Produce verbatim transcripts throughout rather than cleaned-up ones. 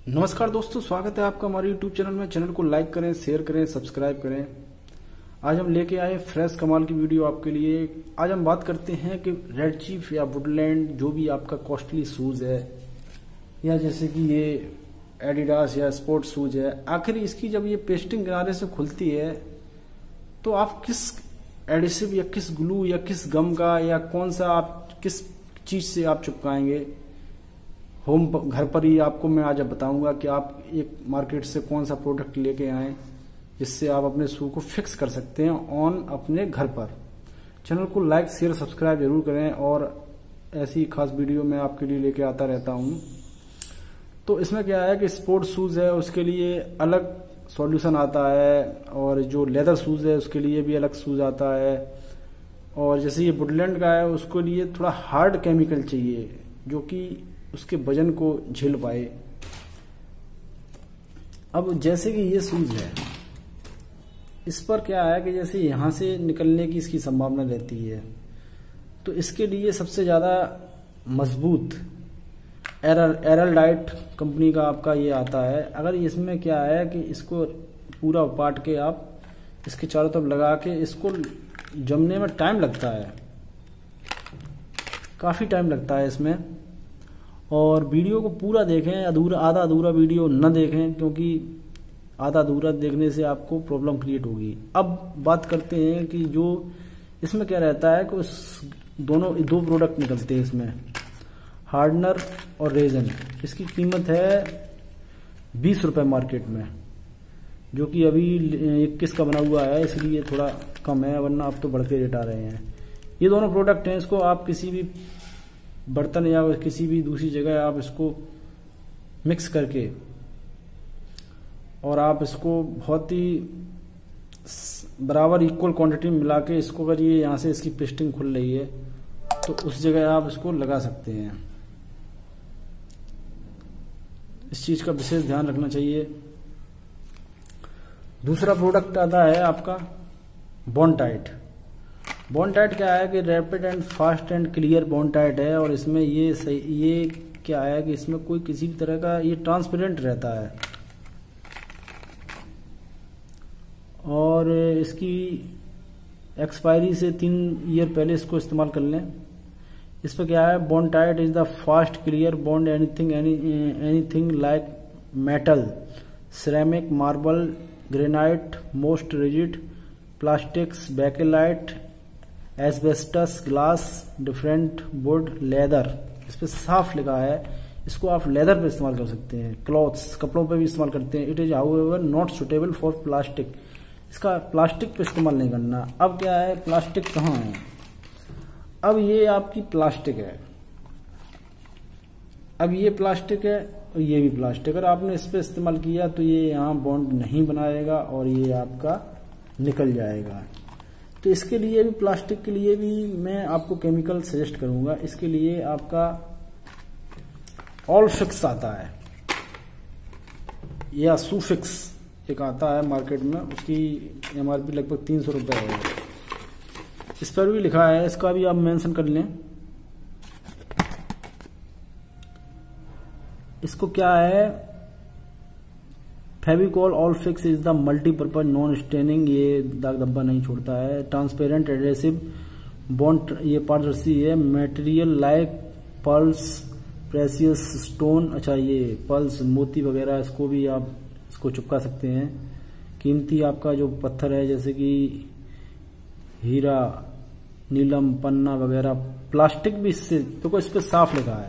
नमस्कार दोस्तों, स्वागत है आपका हमारे यूट्यूब चैनल में। चैनल को लाइक करें, शेयर करें, सब्सक्राइब करें। आज हम लेके आए फ्रेश कमाल की वीडियो आपके लिए। आज हम बात करते हैं कि रेड चीफ या वुडलैंड जो भी आपका कॉस्टली शूज है, या जैसे कि ये एडिडास या स्पोर्ट्स शूज है, आखिर इसकी जब ये पेस्टिंग किनारे से खुलती है तो आप किस एडिसिव या किस ग्लू या किस गम का या कौन सा आप किस चीज से आप चिपकाएंगे। होम घर पर ही आपको मैं आज बताऊंगा कि आप एक मार्केट से कौन सा प्रोडक्ट लेके आए जिससे आप अपने शू को फिक्स कर सकते हैं ऑन अपने घर पर। चैनल को लाइक शेयर सब्सक्राइब जरूर करें और ऐसी खास वीडियो मैं आपके लिए लेके आता रहता हूं। तो इसमें क्या है कि स्पोर्ट्स शूज है उसके लिए अलग सॉल्यूशन आता है, और जो लेदर शूज है उसके लिए भी अलग शूज आता है, और जैसे ये वुडलैंड का है उसके लिए थोड़ा हार्ड केमिकल चाहिए जो कि उसके वजन को झेल पाए। अब जैसे कि ये शूज है, इस पर क्या है कि जैसे यहां से निकलने की इसकी संभावना रहती है, तो इसके लिए सबसे ज्यादा मजबूत एरल एरलडाइट कंपनी का आपका ये आता है। अगर इसमें क्या है कि इसको पूरा उपाट के आप इसके चारों तरफ लगा के इसको जमने में टाइम लगता है, काफी टाइम लगता है इसमें। और वीडियो को पूरा देखें, अधूरा आधा अधूरा वीडियो न देखें, क्योंकि आधा अधूरा देखने से आपको प्रॉब्लम क्रिएट होगी। अब बात करते हैं कि जो इसमें क्या रहता है कि उस दोनों दो प्रोडक्ट निकलते हैं इसमें, हार्डनर और रेजन। इसकी कीमत है बीस रुपए मार्केट में, जो कि अभी इक्कीस का बना हुआ है इसलिए थोड़ा कम है, वरना अब तो बढ़ते रेट आ रहे हैं। ये दोनों प्रोडक्ट हैं, इसको आप किसी भी बर्तन या किसी भी दूसरी जगह आप इसको मिक्स करके और आप इसको बहुत ही बराबर इक्वल क्वांटिटी में मिला के इसको, अगर ये यहाँ से इसकी पेस्टिंग खुल रही है तो उस जगह आप इसको लगा सकते हैं। इस चीज का विशेष ध्यान रखना चाहिए। दूसरा प्रोडक्ट आता है आपका बॉन्टाइट। बॉन्टाइट क्या है कि rapid and fast and clear Bondtite है, और इसमें ये सही ये क्या है कि इसमें कोई किसी भी तरह का ये ट्रांसपेरेंट रहता है, और इसकी एक्सपायरी से तीन ईयर पहले इसको इस्तेमाल कर लें। इस पर क्या है, Bondtite is the fast clear bond anything any anything like metal, ceramic, marble, granite, most rigid plastics, bakelite, asbestos, glass, different wood, leather. इस पे साफ लिखा है, इसको आप लेदर पे इस्तेमाल कर सकते हैं, क्लॉथ्स कपड़ों पे भी इस्तेमाल करते हैं। It is however not suitable for plastic. इसका प्लास्टिक पे इस्तेमाल नहीं करना। अब क्या है, प्लास्टिक कहाँ है? अब ये आपकी प्लास्टिक है, अब ये प्लास्टिक है और ये भी प्लास्टिक। अगर आपने इस पे इस्तेमाल किया तो ये यहाँ बॉन्ड नहीं बनाएगा और ये आपका निकल जाएगा। तो इसके लिए भी, प्लास्टिक के लिए भी मैं आपको केमिकल सजेस्ट करूंगा। इसके लिए आपका ऑल फिक्स आता है या सूफिक्स एक आता है मार्केट में, उसकी एमआरपी लगभग तीन सौ रुपए है। इस पर भी लिखा है, इसका भी आप मेंशन कर लें। इसको क्या है, Fevicol all fix is the multipurpose non staining, ये दाग धब्बा नहीं छोड़ता है। ट्रांसपेरेंट एडेसिव बॉन्ड, ये पारदर्शी है। Material like pearls, precious stone, अच्छा ये पर्ल्स मोती वगैरह, इसको भी आप इसको चिपका सकते हैं। कीमती आपका जो पत्थर है जैसे कि हीरा, नीलम, पन्ना वगैरह। प्लास्टिक भी इससे तो इस पे साफ लिखा है,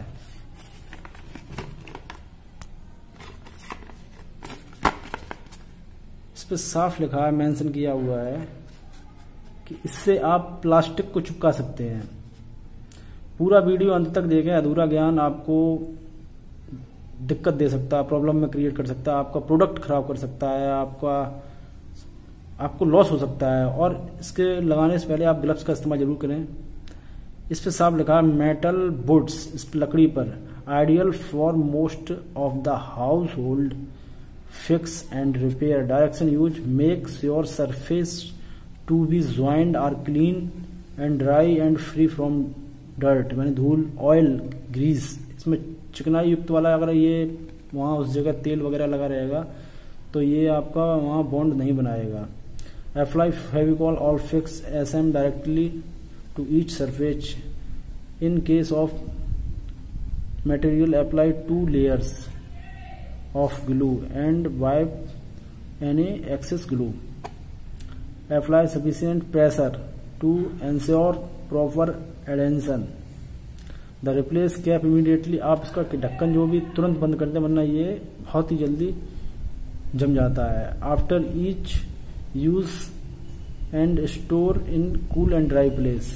इस पे साफ लिखा है, मेंशन किया हुआ है कि इससे आप प्लास्टिक को चिपका सकते हैं। पूरा वीडियो अंत तक देखें, अधूरा ज्ञान आपको दिक्कत दे सकता है, प्रॉब्लम में क्रिएट कर सकता है, आपका प्रोडक्ट खराब कर सकता है, आपका आपको लॉस हो सकता है। और इसके लगाने से पहले आप ग्लव्स का इस्तेमाल जरूर करें। इस पे साफ लिखा है, मेटल वुड्स, इस लकड़ी पर, ideal for most of the household fix and repair. Direction use, make sure surface to be joint are clean and dry and free from dirt, मैंने धूल, ऑयल, ग्रीस। इसमें चिकनाई युक्त वाला अगर ये वहाँ उस जगह तेल वगैरह लगा रहेगा तो ये आपका वहाँ बॉन्ड नहीं बनाएगा। Apply Fevicol all fix S M directly to each surface in case of material apply two layers of glue and wipe any excess glue. Apply sufficient pressure to ensure proper adhesion. The replace cap immediately. आप इसका ढक्कन जो भी तुरंत बंद कर दें वरना ये बहुत ही जल्दी जम जाता है। After each use and store in cool and dry place.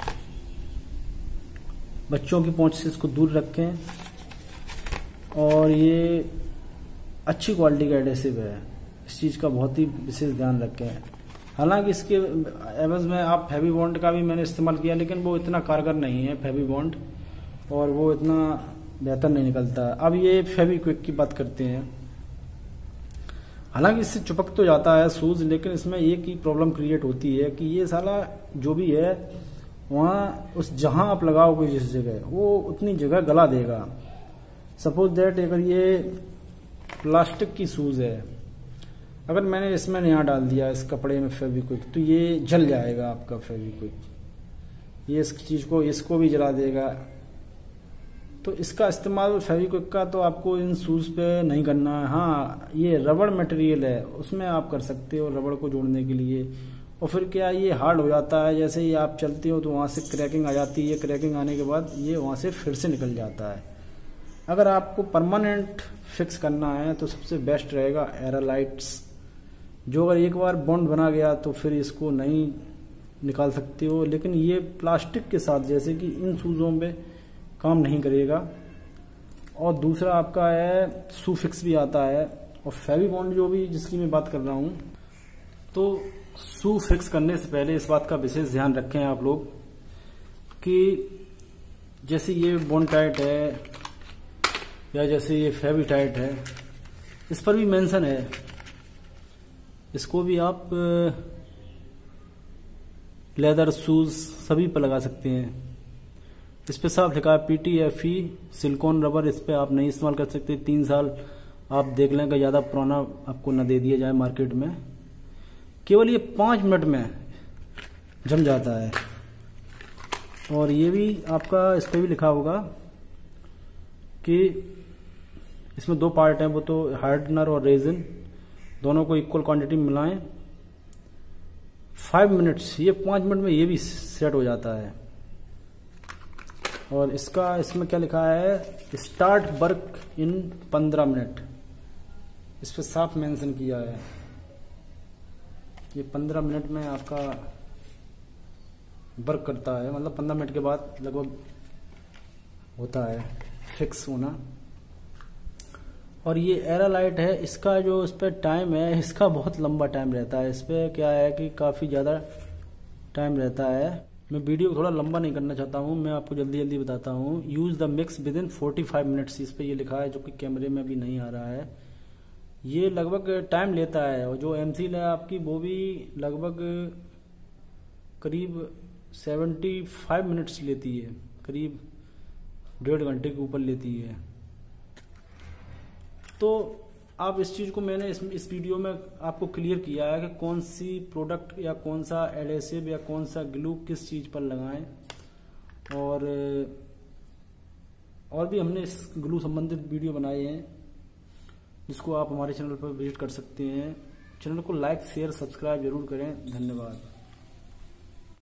बच्चों की पहुंच से इसको दूर रखें और ये अच्छी क्वालिटी का एडेसिव है, इस चीज का बहुत ही विशेष ध्यान रखें। हालांकि इसके एवज में आप फेवी बॉन्ड का भी मैंने इस्तेमाल किया लेकिन वो इतना कारगर नहीं है फेवी बॉन्ड और वो इतना बेहतर नहीं निकलता। अब ये फेविक्विक की बात करते हैं। हालांकि इससे चिपक तो जाता है शूज लेकिन इसमें एक ही प्रॉब्लम क्रिएट होती है कि ये साला जो भी है वहाँ उस जहां आप लगाओगे जिस जगह वो उतनी जगह गला देगा। सपोज दैट अगर ये प्लास्टिक की शूज है, अगर मैंने इसमें नया डाल दिया इस कपड़े में फेविक्विक तो ये जल जाएगा आपका फेविक्विक, ये इस चीज को इसको भी जला देगा। तो इसका इस्तेमाल फेविक्विक का तो आपको इन शूज पे नहीं करना है। हाँ ये रबड़ मटेरियल है उसमें आप कर सकते हो रबड़ को जोड़ने के लिए। और फिर क्या ये हार्ड हो जाता है, जैसे ही आप चलते हो तो वहां से क्रैकिंग आ जाती है, क्रैकिंग आने के बाद ये वहां से फिर से निकल जाता है। अगर आपको परमानेंट फिक्स करना है तो सबसे बेस्ट रहेगा एरालाइट्स, जो अगर एक बार बॉन्ड बना गया तो फिर इसको नहीं निकाल सकते हो। लेकिन ये प्लास्टिक के साथ जैसे कि इन शूजों पे काम नहीं करेगा। और दूसरा आपका है सूफिक्स भी आता है और फेवी बॉन्ड जो भी जिसकी मैं बात कर रहा हूं, तो शू फिक्स करने से पहले इस बात का विशेष ध्यान रखें आप लोग कि जैसे ये बॉन्ड टाइट है या जैसे ये फेवी टाइट है, इस पर भी मेंशन है, इसको भी आप लेदर शूज सभी पर लगा सकते हैं। इस पे साफ लिखा है PT F E silicone rubber, इस पे आप नहीं इस्तेमाल कर सकते। तीन साल आप देख लें कि ज्यादा पुराना आपको न दे दिया जाए मार्केट में। केवल ये पांच मिनट में जम जाता है। और ये भी आपका इस पे भी लिखा होगा कि इसमें दो पार्ट हैं, वो तो हार्डनर और रेजिन, दोनों को इक्वल क्वांटिटी में मिलाएं। फाइव मिनट्स, ये पांच मिनट में ये भी सेट हो जाता है। और इसका इसमें क्या लिखा है, स्टार्ट वर्क इन पंद्रह मिनट, इस पे साफ मेंशन किया है। ये पंद्रह मिनट में आपका वर्क करता है, मतलब पंद्रह मिनट के बाद लगभग होता है फिक्स होना। और ये एरालाइट है, इसका जो इस पे टाइम है, इसका बहुत लंबा टाइम रहता है। इस पे क्या है कि काफी ज्यादा टाइम रहता है। मैं वीडियो थोड़ा लंबा नहीं करना चाहता हूँ, मैं आपको जल्दी जल्दी बताता हूँ। Use the mix within forty five minutes, इस पे ये लिखा है, जो कि कैमरे में भी नहीं आ रहा है। ये लगभग टाइम लेता है। और जो एमसील है आपकी वो भी लगभग करीब सेवेंटी फाइव मिनट्स लेती है, करीब डेढ़ घंटे के ऊपर लेती है। तो आप इस चीज को मैंने इस, इस वीडियो में आपको क्लियर किया है कि कौन सी प्रोडक्ट या कौन सा एडेसिव या कौन सा ग्लू किस चीज पर लगाएं। और और भी हमने इस ग्लू संबंधित वीडियो बनाए हैं, जिसको आप हमारे चैनल पर विजिट कर सकते हैं। चैनल को लाइक शेयर सब्सक्राइब जरूर करें। धन्यवाद।